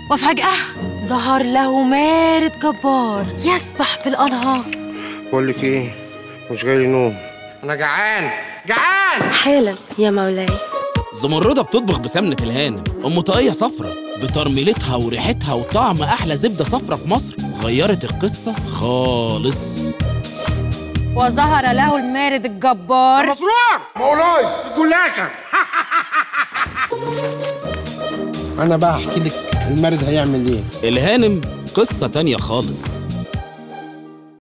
وفجأة ظهر له مارد جبار يسبح في الأنهار. بقول لك ايه، مش جاي لي نوم، انا جعان جعان. حالا يا مولاي. زمردة بتطبخ بسمنة الهانم، أم طاقية صفرة بترميلتها وريحتها وطعم أحلى زبدة صفرة في مصر غيرت القصة خالص. وظهر له المارد الجبار مسرور مولاي جلاشة. انا بقى احكي لك المارد هيعمل ايه. الهانم قصة تانية خالص.